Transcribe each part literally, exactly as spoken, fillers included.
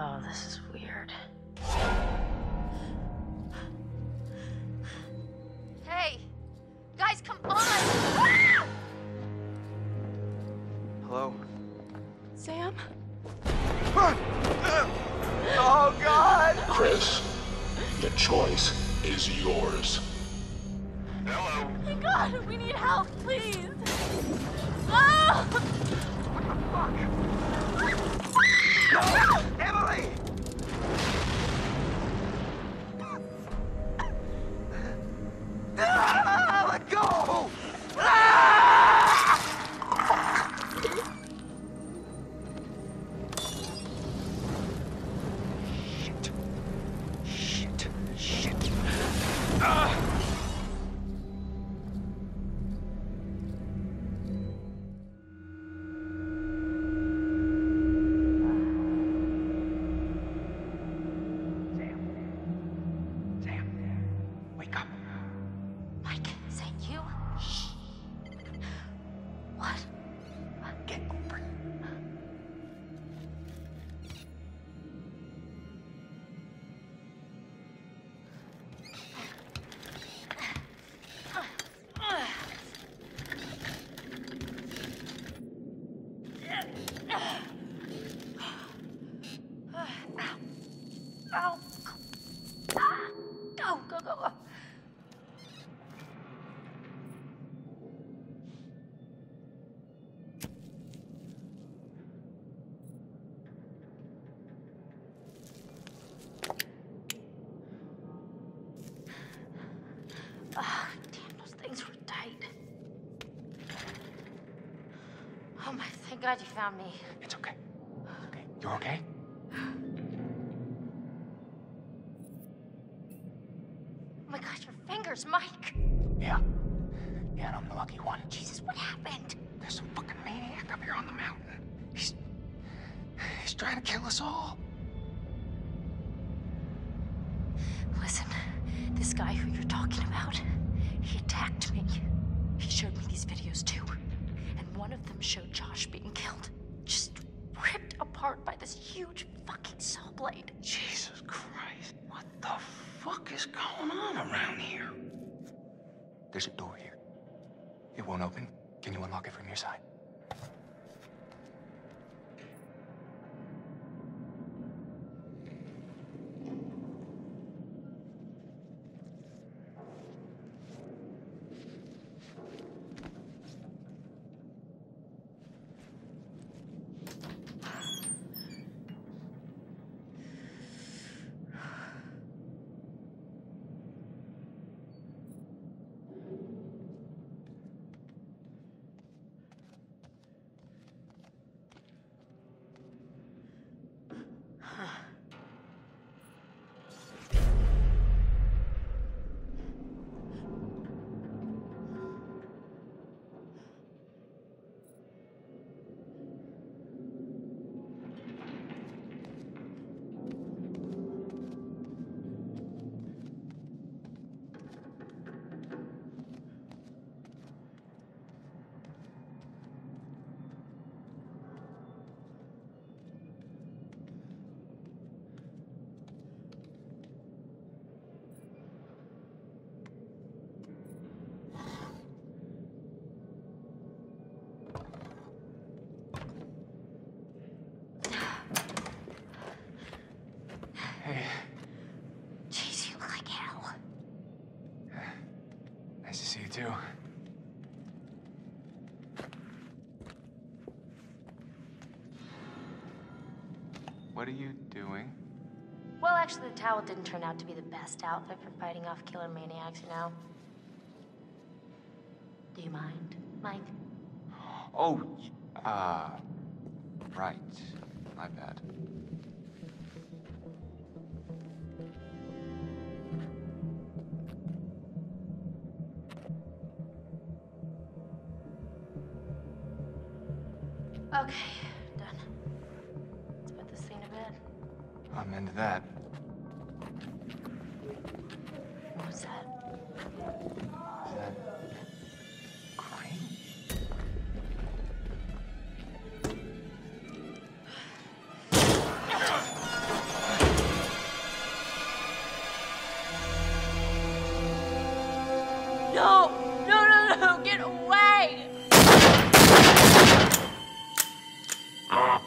Oh, this is weird. Hey! Guys, come on! Hello? Sam? Oh, God! Chris, the choice is yours. Oh my God, we need help, please! Oh! Emily! Ah, let go! Ah! Shit. Shit. Shit. Ah! Ow. Ah. Go, go, go, go. Ah, damn, those things were tight. Oh my, thank God you found me. It's okay. Okay. You're okay? Oh my gosh, your fingers, Mike. Yeah. Yeah, and I'm the lucky one. Jesus, what happened? There's some fucking maniac up here on the mountain. He's... He's trying to kill us all. Listen, this guy who you're talking about, he attacked me. He showed me these videos too. And one of them showed Josh being killed. Just ripped apart by this huge fucking saw blade. Jesus Christ. What the fuck is going on around here? There's a door here. It won't open. Can you unlock it from your side? Hey. Jeez, you look like hell. Nice to see you too. What are you doing? Well, actually, the towel didn't turn out to be the best outfit for fighting off killer maniacs, you know? Do you mind, Mike? Oh, y- uh, right. My bad. Okay, done. Let's put this thing to bed. I'm into that. What's that? Is that... Crane?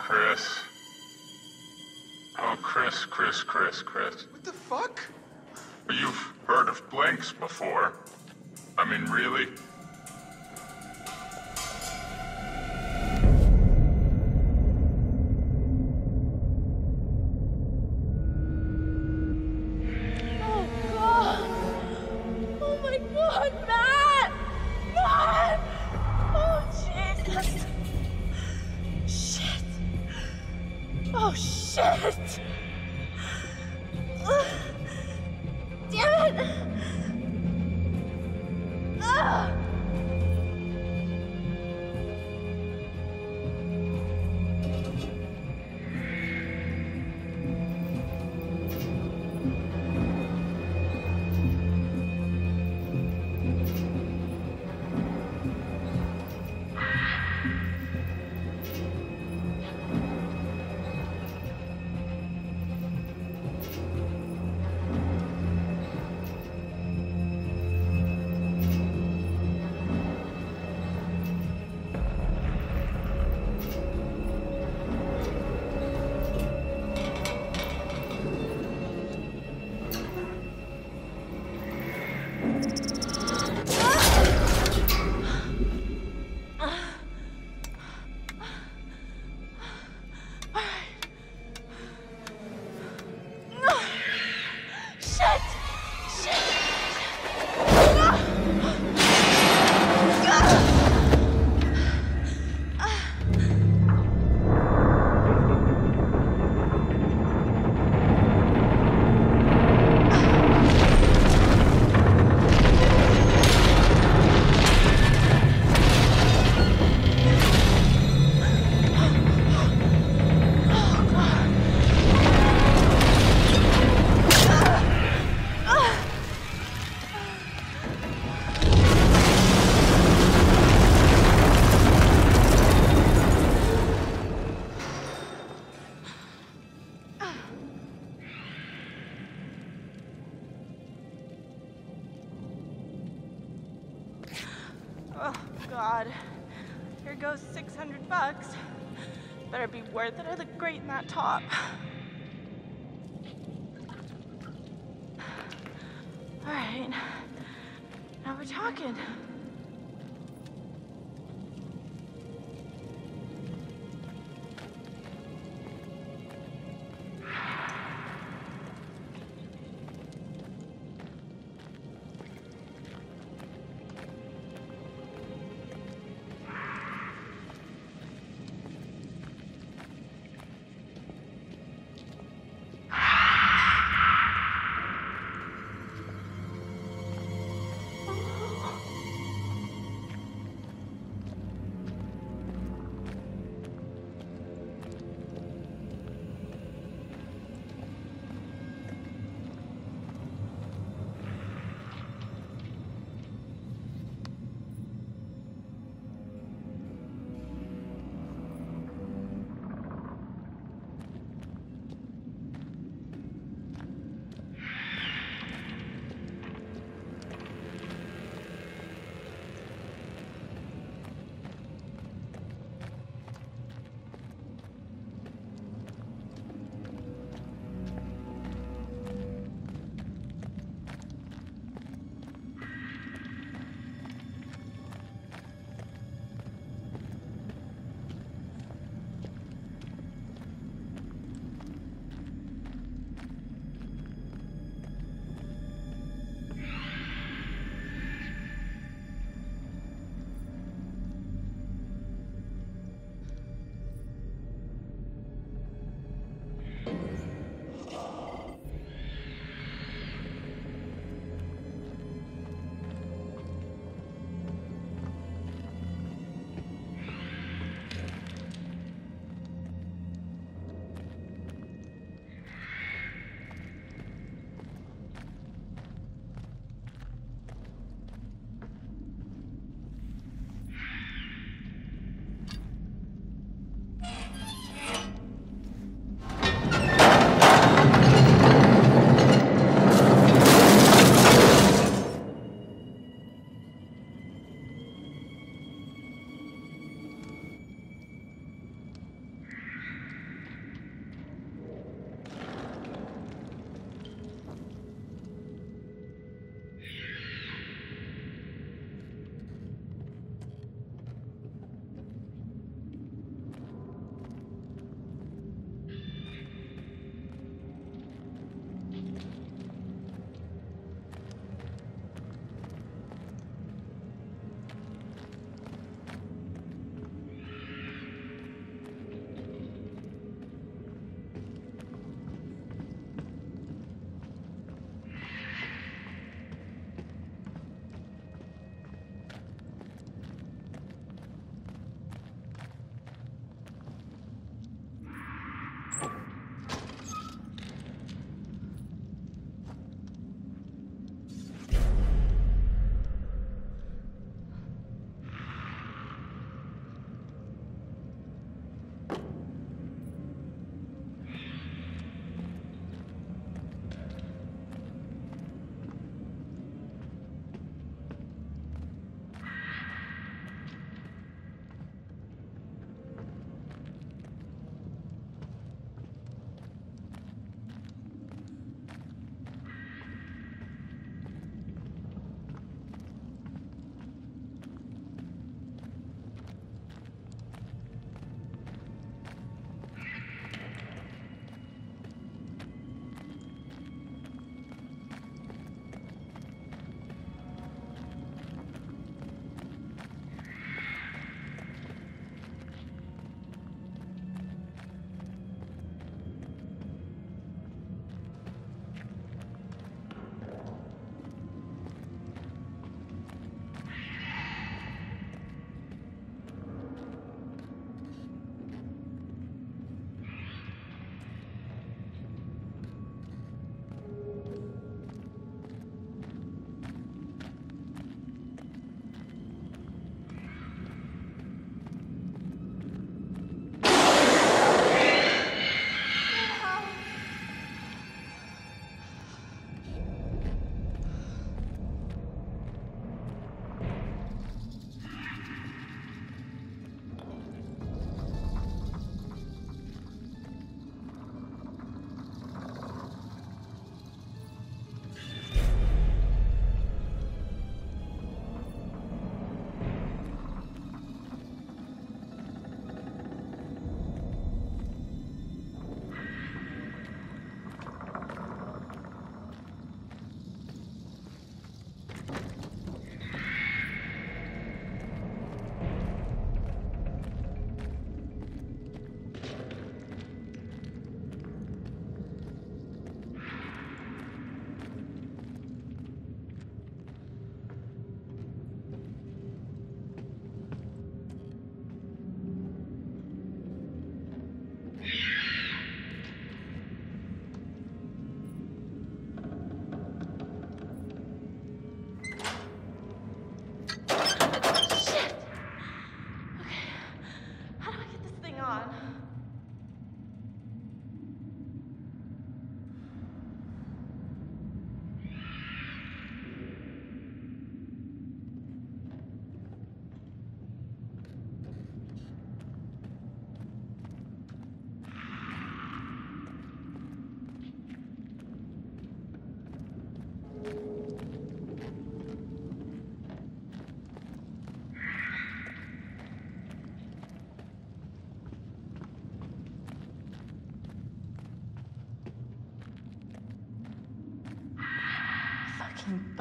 Chris. Oh, Chris, Chris, Chris, Chris. What the fuck? You've heard of blanks before. I mean, really? Oh, God! Oh, my God, Matt! Matt! Oh, Jesus! Shit! Oh, shit! Ugh. Damn it! Ugh. Oh, God. Here goes six hundred bucks. Better be worth it or the grate in that top. All right. Now we're talking.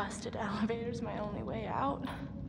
blasted elevator's my only way out.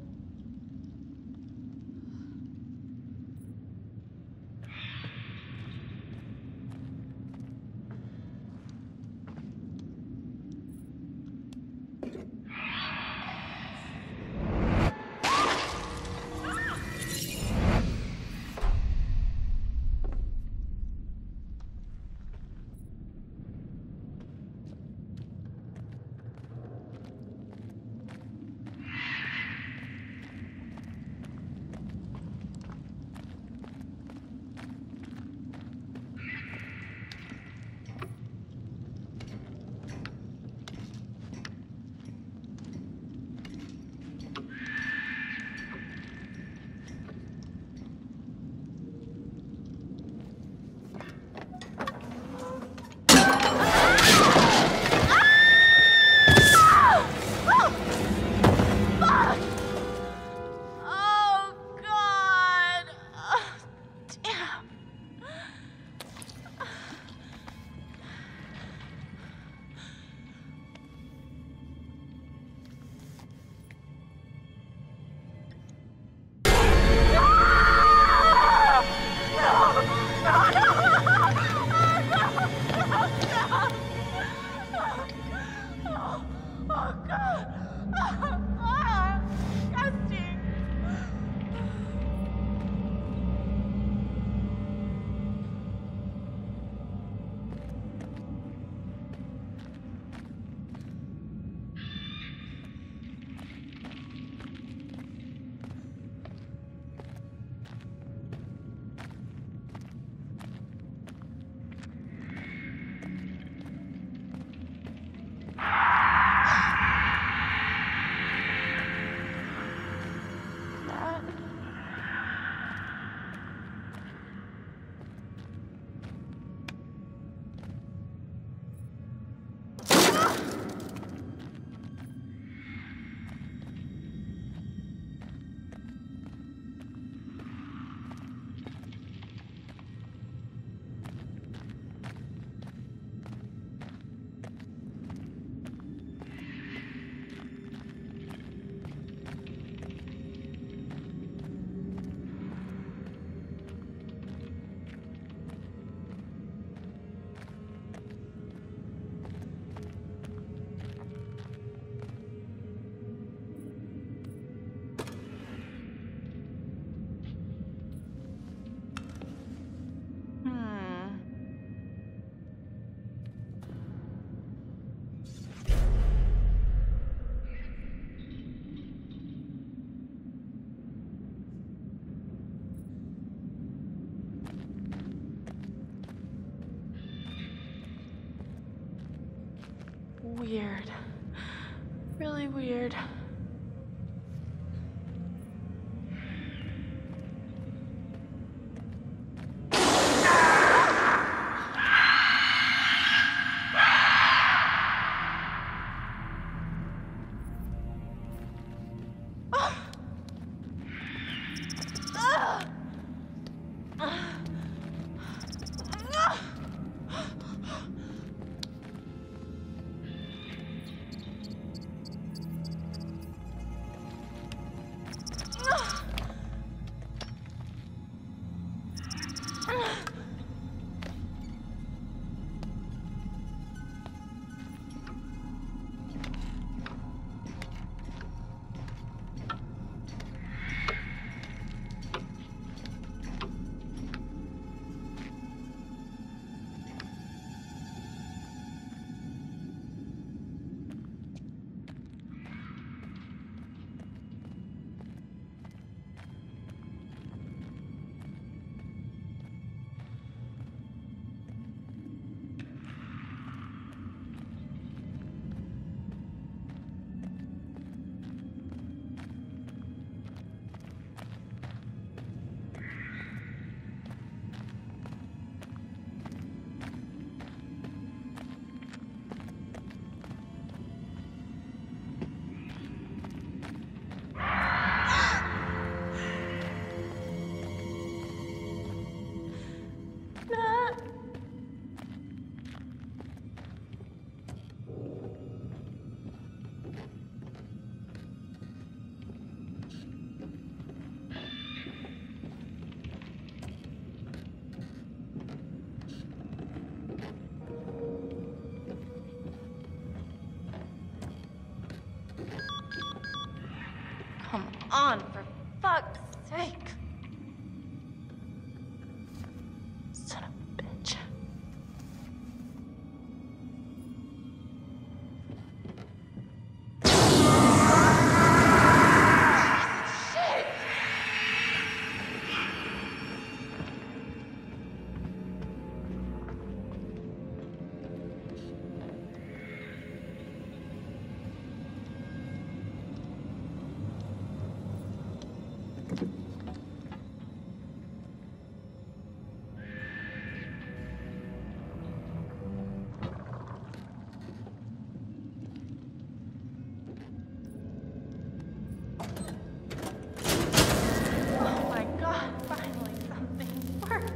Weird. Really weird. fuck's sake. Son of a bitch. Oh my god, finally something works.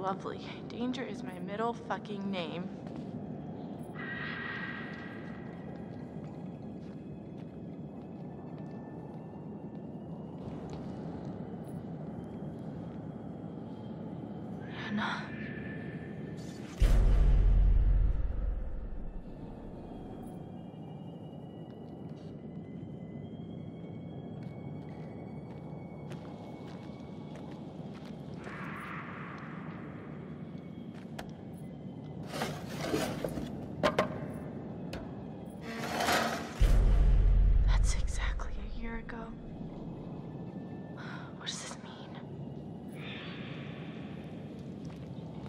Lovely. Danger is my middle fucking name. Anna. That's exactly a year ago. What does this mean?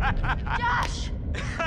Josh!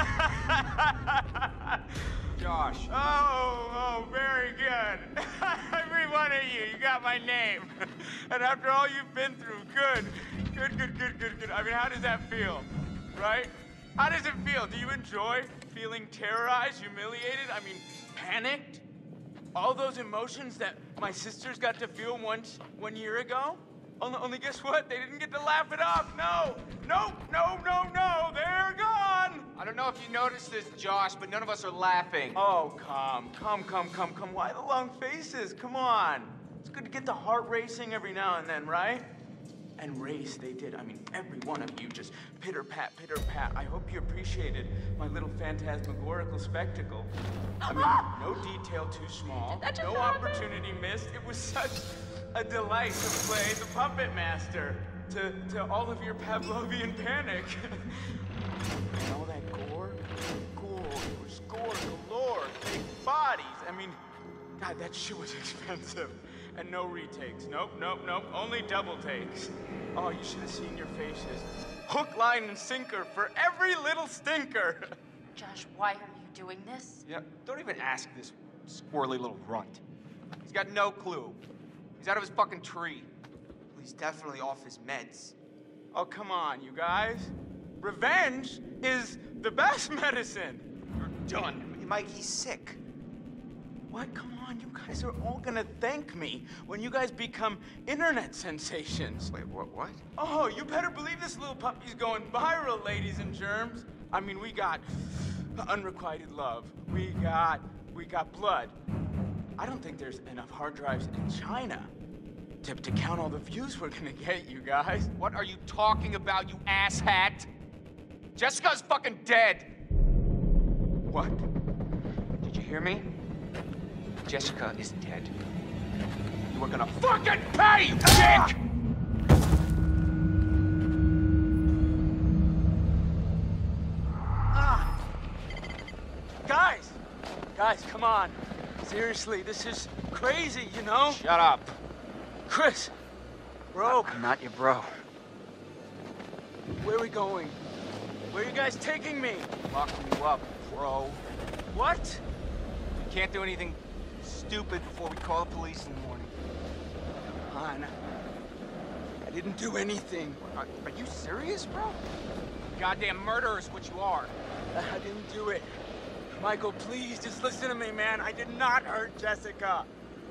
Josh. Oh, oh, very good. Every one of you, you got my name. And after all you've been through, good. Good, good, good, good, good. I mean, how does that feel, right? How does it feel? Do you enjoy feeling terrorized, humiliated? I mean, panicked? All those emotions that my sisters got to feel once, one year ago? Only, only guess what? They didn't get to laugh it off. No, no, no, no, no. They're gone. I don't know if you noticed this, Josh, but none of us are laughing. Oh, come, come, come, come, come. Why the long faces? Come on. It's good to get the heart racing every now and then, right? And race, they did. I mean, every one of you just pitter-pat, pitter-pat. I hope you appreciated my little phantasmagorical spectacle. I mean, no detail too small, no opportunity missed. It was such a delight to play the puppet master to, to all of your Pavlovian panic. And all that gore, gore, it was gore galore, big bodies. I mean, God, that shit was expensive. And no retakes. Nope, nope, nope. Only double takes. Oh, you should have seen your faces. Hook, line, and sinker for every little stinker. Josh, why are you doing this? Yeah, don't even ask this squirrely little runt. He's got no clue. He's out of his fucking tree. Well, he's definitely off his meds. Oh, come on, you guys. Revenge is the best medicine. You're done. Mike, he's sick. What? Come on, you guys are all gonna thank me when you guys become internet sensations. Wait, what, what? Oh, you better believe this little puppy's going viral, ladies and germs. I mean, we got unrequited love. We got, we got blood. I don't think there's enough hard drives in China to, to count all the views we're gonna get, you guys. What are you talking about, you asshat? Jessica's fucking dead. What? Did you hear me? Jessica is dead. You are gonna fucking pay, you dick! Ah! Guys! Guys, come on. Seriously, this is crazy, you know? Shut up. Chris! Bro! I'm not your bro. Where are we going? Where are you guys taking me? Locking you up, bro. What? We can't do anything stupid before we call the police in the morning. Come on. I didn't do anything. Are, are you serious, bro? Goddamn murderer is what you are. I didn't do it. Michael, please, just listen to me, man. I did not hurt Jessica.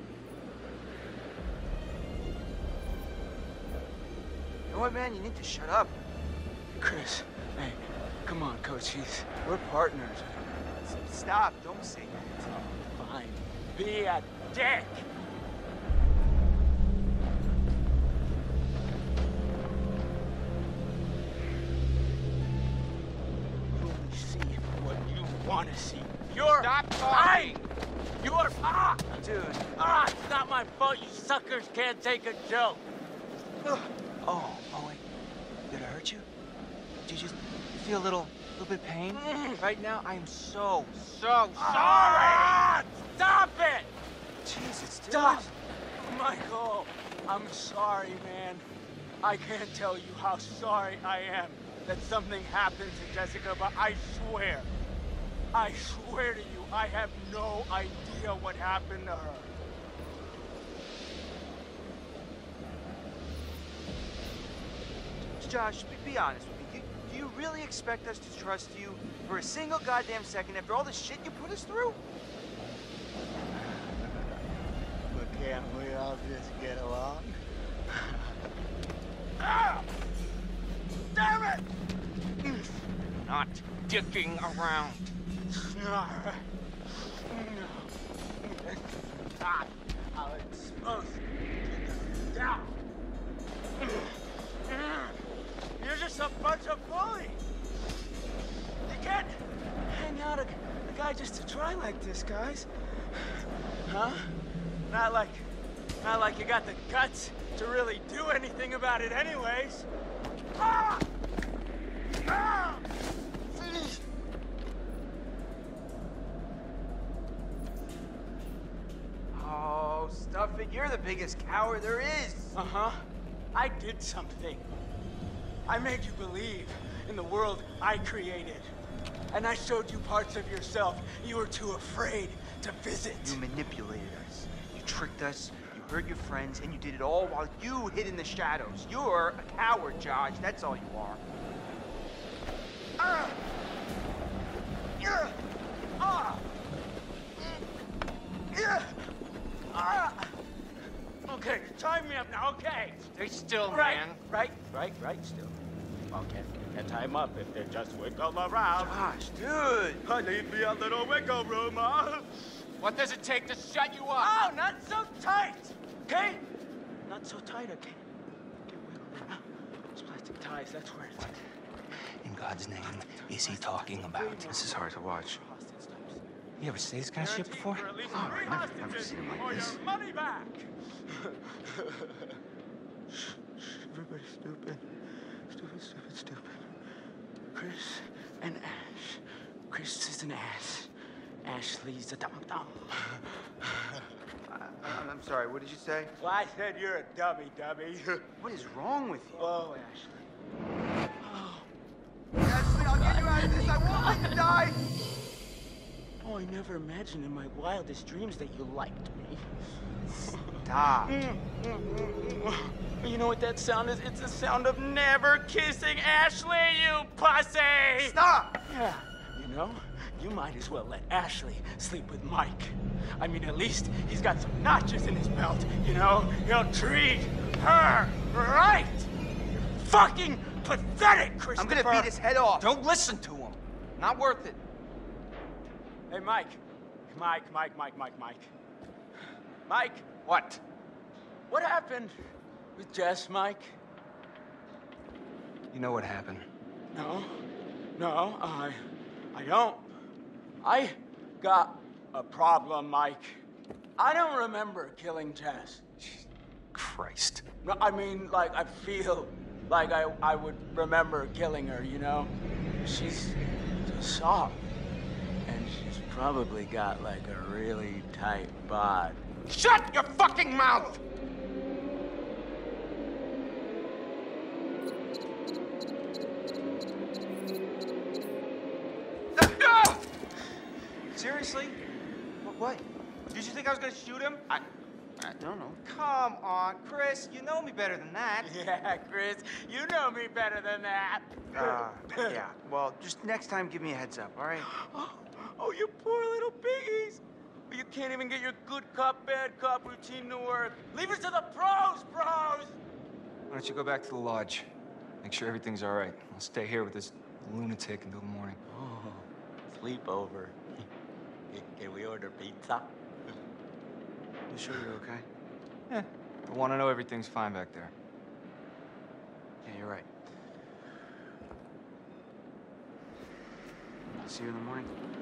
You know what, man? You need to shut up. Chris, hey, come on, Coach. He's, we're partners. Stop. Don't say that. Fine. Be a dick. You only see what you want to see. You're Stop fine. talking! You're ah, Dude. ah. It's not my fault. You suckers can't take a joke. Oh, oh, wait. Did it hurt you? Did you just feel a little, little bit of pain? Right now, I am so, so sorry. Ah, stop it! Jesus, dude. Stop! Michael, I'm sorry, man. I can't tell you how sorry I am that something happened to Jessica, but I swear, I swear to you, I have no idea what happened to her. Josh, be, be honest with me. Do, do you really expect us to trust you for a single goddamn second after all the shit you put us through? But can't we all just get along? Ah! Damn it! Not dicking around. Ah, I'll expose you down. You're just a bunch of bullies. You can't hang out a, a guy just to try like this, guys. Huh? Not like, not like you got the guts to really do anything about it anyways. Ah! Ah! Oh, stuff it. You're the biggest coward there is. Uh-huh. I did something. I made you believe in the world I created. And I showed you parts of yourself you were too afraid to visit. You manipulated us. You tricked us. You hurt your friends, and you did it all while you hid in the shadows. You're a coward, Josh. That's all you are. Ah! Yeah! Ah! Yeah! Ah! Okay, tie me up now, okay? Stay still, Right, man. right, right, right, still. Okay, can't tie them up if they just wiggle around. Josh, dude! I need me a little wiggle room, huh? What does it take to shut you up? Oh, not so tight, okay? Not so tight, okay? Okay, wiggle room. Those plastic ties, that's where it's... In God's name, is he talking about? This is hard to watch. You ever say this kind of shit before? For at least Oh, three I've never- hostages never seen him like or this. your money back. Everybody's stupid. Stupid, stupid, stupid. Chris and Ash. Chris is an ass. Ashley's a dum-dum. I'm, I'm sorry, what did you say? Well, I said you're a dummy, dummy. What is wrong with you? Oh, Ashley. Ashley, I'll get you out of this. I won't let you die. Oh, I never imagined in my wildest dreams that you liked me. Stop. You know what that sound is? It's the sound of never kissing Ashley, you pussy! Stop! Yeah, you know, you might as well let Ashley sleep with Mike. I mean, at least he's got some notches in his belt, you know? He'll treat her right! You're fucking pathetic, Christopher! I'm gonna beat his head off. Don't listen to him. Not worth it. Hey, Mike. Mike, Mike, Mike, Mike, Mike. Mike, What? what happened with Jess, Mike? You know what happened? No, no, I, I don't. I got a problem, Mike. I don't remember killing Jess. Christ. No, I mean, like, I feel like I, I would remember killing her, you know? She's so soft. And she's probably got, like, a really tight bod. Shut your fucking mouth! Seriously? What? What? Did you think I was gonna shoot him? I... I don't know. Come on, Chris. You know me better than that. Yeah, Chris, you know me better than that. Uh, yeah. Well, just next time, give me a heads up, all right? Oh, oh, you poor little piggies. You can't even get your good cop, bad cop routine to work. Leave it to the pros, bros! Why don't you go back to the lodge? Make sure everything's all right. I'll stay here with this lunatic until the morning. Oh, sleepover. Can we order pizza? You sure you're okay? Yeah. I want to know everything's fine back there. Yeah, you're right. See you in the morning.